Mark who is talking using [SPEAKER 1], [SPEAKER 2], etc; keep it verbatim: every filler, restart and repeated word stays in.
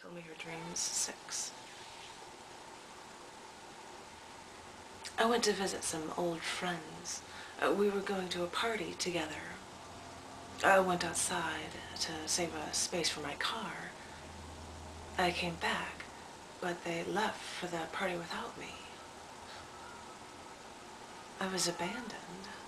[SPEAKER 1] Tell me your dreams. Six. I went to visit some old friends. Uh, we were going to a party together. I went outside to save a space for my car. I came back, but they left for the party without me. I was abandoned.